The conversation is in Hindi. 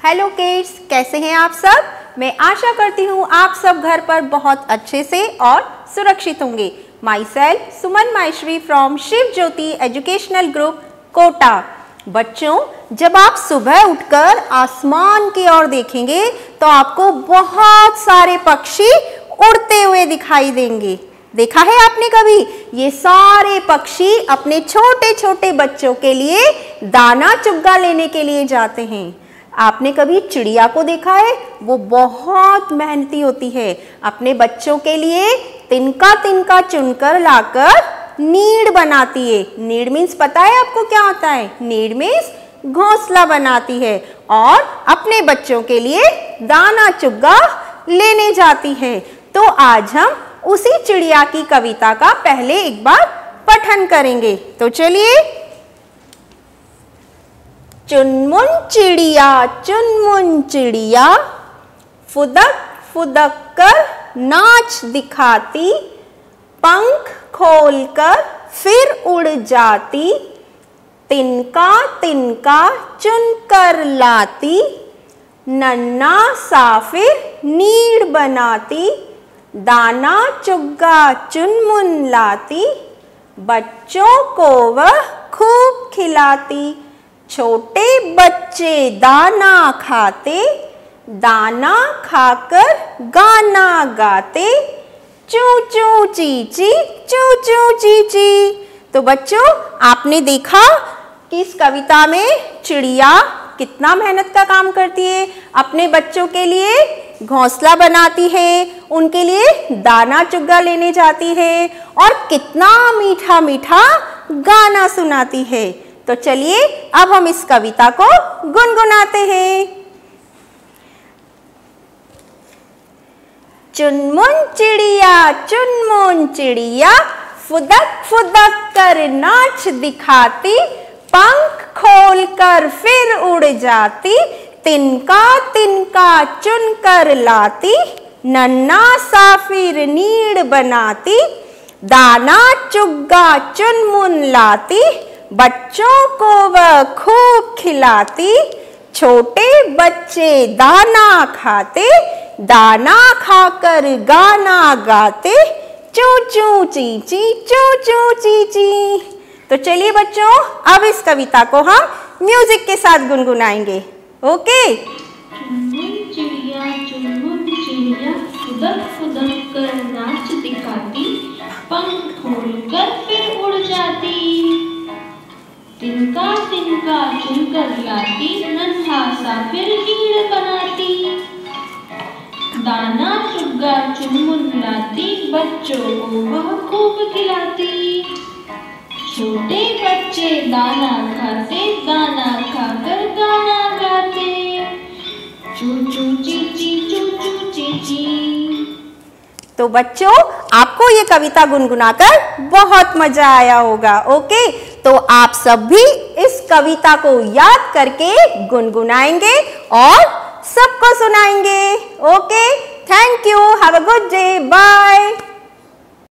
हेलो किड्स, कैसे हैं आप सब। मैं आशा करती हूँ आप सब घर पर बहुत अच्छे से और सुरक्षित होंगे। My self Suman Maheshwari from Shiv Jyoti educational group Kota. बच्चों, जब आप सुबह उठकर आसमान की ओर देखेंगे तो आपको बहुत सारे पक्षी उड़ते हुए दिखाई देंगे। देखा है आपने कभी? ये सारे पक्षी अपने छोटे छोटे बच्चों के लिए दाना चुग्गा लेने के लिए जाते हैं। आपने कभी चिड़िया को देखा है? वो बहुत मेहनती होती है। अपने बच्चों के लिए तिनका तिनका चुनकर लाकर नीड़ बनाती है। नीड़ मीन्स पता है आपको क्या होता है? नीड़ मीन्स घोंसला बनाती है और अपने बच्चों के लिए दाना चुग्गा लेने जाती है। तो आज हम उसी चिड़िया की कविता का पहले एक बार पठन करेंगे। तो चलिए। चुनमुन चिड़िया फुदक फुदक कर नाच दिखाती, पंख खोलकर फिर उड़ जाती, तिनका तिनका चुनकर लाती, नन्हा साफिर नीड़ बनाती, दाना चुग्गा चुनमुन लाती, बच्चों को वह खूब खिलाती। छोटे बच्चे दाना खाते, दाना खाकर गाना गाते, चू चू चीची चू चू चीची। तो बच्चों, आपने देखा कि इस कविता में चिड़िया कितना मेहनत का काम करती है। अपने बच्चों के लिए घोंसला बनाती है, उनके लिए दाना चुग्गा लेने जाती है और कितना मीठा मीठा गाना सुनाती है। तो चलिए अब हम इस कविता को गुनगुनाते हैं। चुनमुन चिड़िया फुदक फुदक कर नाच दिखाती, पंख खोलकर फिर उड़ जाती, तिनका तिनका चुनकर लाती, नन्हा साफिर नीड़ बनाती, दाना चुग्गा चुनमुन लाती, बच्चों को वह खूब खिलाती। छोटे बच्चे दाना खाते, दाना खाकर गाना गाते, चू चू चीची चू चू चीची। तो चलिए बच्चों, अब इस कविता को हम म्यूजिक के साथ गुनगुनाएंगे। ओके। चुनमुन चिड़िया फुदक फुदक कर नाच दिखाती, पंख खोलकर फिर उड़ जाती, तिनका तिनका चुनकर लाती, नन्हा साफिर नीड़ बनाती, दाना चुग्गा चुनमुन लाती, बच्चों को वह खूब खिलाती। छोटे बच्चे दाना खाते, दाना खाकर गाना गाते, चू चू चीची चू चू चीची। तो बच्चों, आपको ये कविता गुनगुनाकर बहुत मजा आया होगा। ओके, तो आप सब भी इस कविता को याद करके गुनगुनाएंगे और सबको सुनाएंगे। Okay, thank you, have a good day, bye.